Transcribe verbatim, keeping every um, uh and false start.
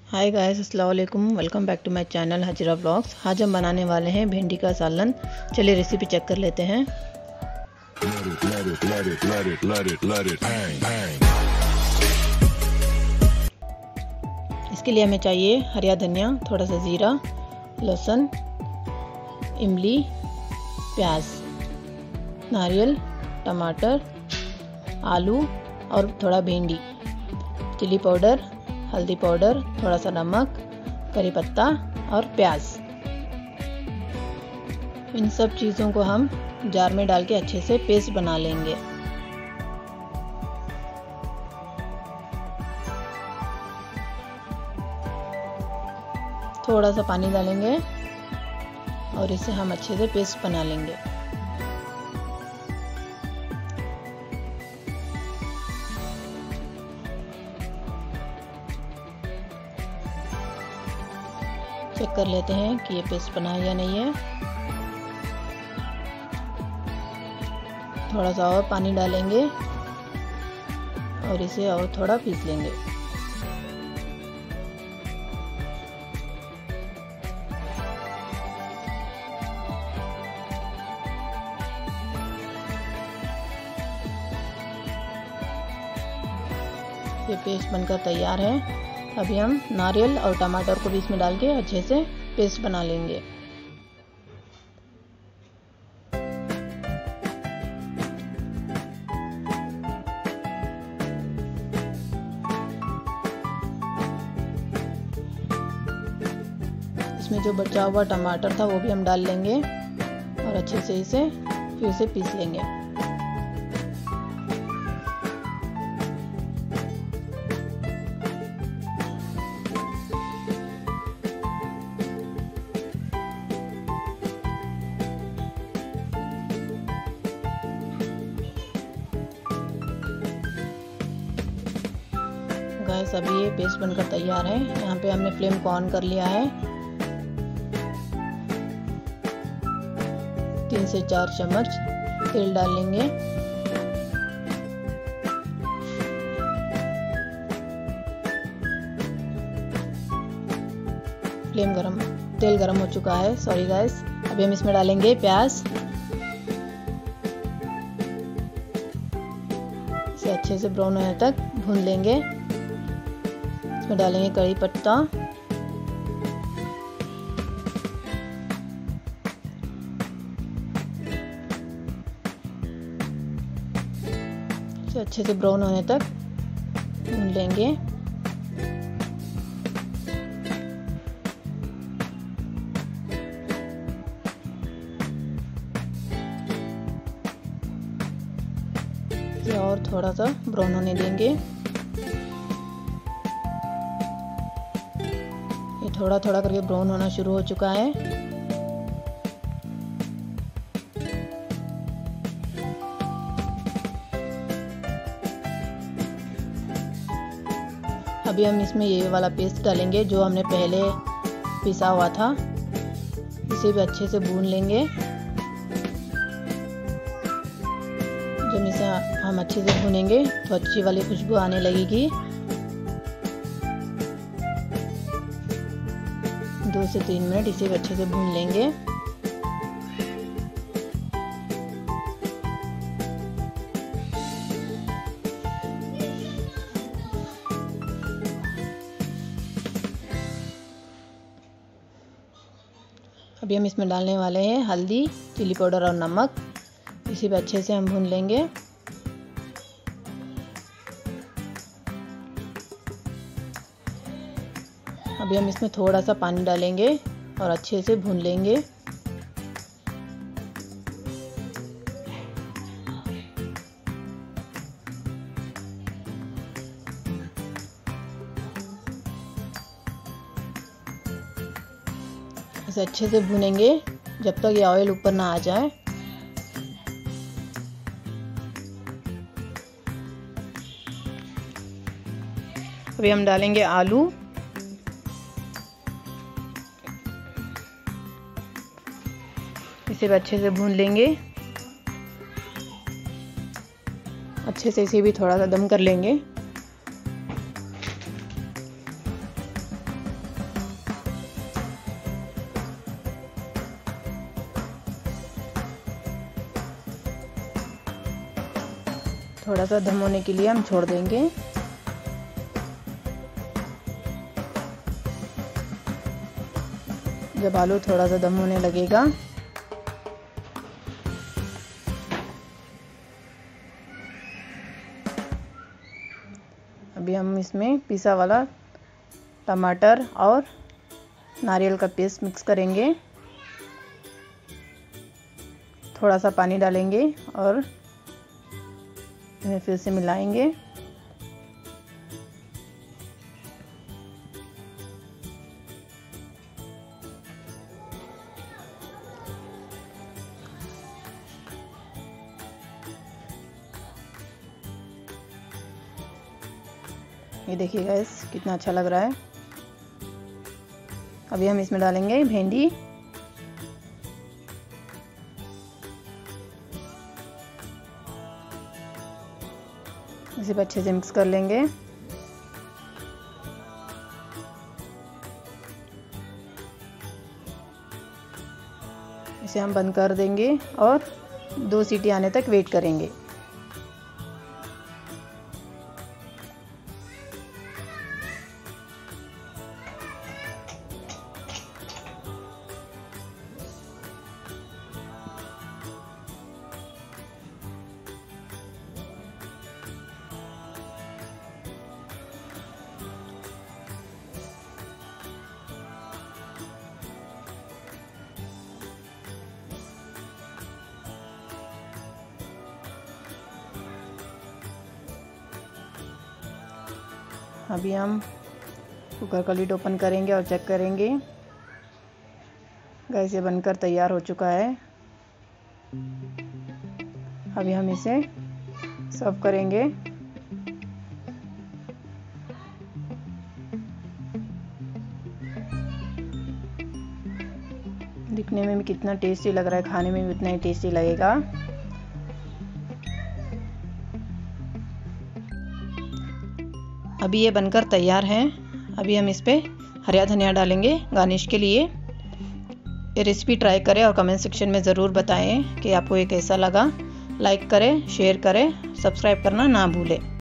हाय guys, अस्सलाम वालेकुम। Welcome back to my channel Hajra blogs. आज हम बनाने वाले हैं भिंडी का सालन। चलिए रेसिपी चेक कर लेते हैं। इसके लिए हमें चाहिए हरा धनिया, थोड़ा सा ज़ीरा, लहसुन, इमली, प्याज, नारियल, टमाटर, आलू और थोड़ा भिंडी, चिली पाउडर, हल्दी पाउडर, थोड़ा सा नमक, करी पत्ता और प्याज। इन सब चीज़ों को हम जार में डाल के अच्छे से पेस्ट बना लेंगे। थोड़ा सा पानी डालेंगे और इसे हम अच्छे से पेस्ट बना लेंगे। चेक कर लेते हैं कि ये पेस्ट बना है या नहीं है। थोड़ा सा और पानी डालेंगे और इसे और थोड़ा पीस लेंगे। ये पेस्ट बनकर तैयार है। अभी हम नारियल और टमाटर को बीच में डाल के अच्छे से पेस्ट बना लेंगे। इसमें जो बचा हुआ टमाटर था वो भी हम डाल लेंगे और अच्छे से इसे फिर से पीस लेंगे। गैस अभी ये पेस्ट बनकर तैयार है। यहाँ पे हमने फ्लेम को ऑन कर लिया है। तीन से चार चम्मच तेल डाल लेंगे। फ्लेम गरम तेल गरम हो चुका है। Sorry gas. अभी हम इसमें डालेंगे प्याज। इसे अच्छे से ब्राउन होने तक भून लेंगे। इसमें डालेंगे करी पत्ता, इसे अच्छे से ब्राउन होने तक भून लेंगे। इसे और थोड़ा सा ब्राउन होने देंगे। थोड़ा थोड़ा करके ब्राउन होना शुरू हो चुका है। अभी हम इसमें ये वाला पेस्ट डालेंगे जो हमने पहले पिसा हुआ था। इसे भी अच्छे से भून लेंगे। जब इसे हम अच्छे से भूनेंगे तो अच्छी वाली खुशबू आने लगेगी। दो से तीन मिनट इसे भी अच्छे से भून लेंगे। अभी हम इसमें डालने वाले हैं हल्दी, चिली पाउडर और नमक। इसे भी अच्छे से हम भून लेंगे। अभी हम इसमें थोड़ा सा पानी डालेंगे और अच्छे से भून लेंगे। इसे अच्छे से भूनेंगे जब तक ये ऑयल ऊपर ना आ जाए। अभी हम डालेंगे आलू। इसे भी अच्छे से भून लेंगे। अच्छे से इसे भी थोड़ा सा दम कर लेंगे। थोड़ा सा दम होने के लिए हम छोड़ देंगे। जब आलू थोड़ा सा दम होने लगेगा अभी हम इसमें पिसा वाला टमाटर और नारियल का पेस्ट मिक्स करेंगे। थोड़ा सा पानी डालेंगे और इन्हें फिर से मिलाएंगे। ये देखिए गाइस कितना अच्छा लग रहा है। अभी हम इसमें डालेंगे भिंडी। इसे अच्छे से मिक्स कर लेंगे। इसे हम बंद कर देंगे और दो सीटी आने तक वेट करेंगे। अभी हम कुकर का लिड ओपन करेंगे और चेक करेंगे। गैस ये बनकर तैयार हो चुका है। अभी हम इसे सर्व करेंगे। दिखने में भी कितना टेस्टी लग रहा है, खाने में भी उतना ही टेस्टी लगेगा। अभी ये बनकर तैयार है। अभी हम इस पे हरा धनिया डालेंगे गार्निश के लिए। ये रेसिपी ट्राई करें और कमेंट सेक्शन में ज़रूर बताएं कि आपको ये कैसा लगा। लाइक करें, शेयर करें, सब्सक्राइब करना ना भूलें।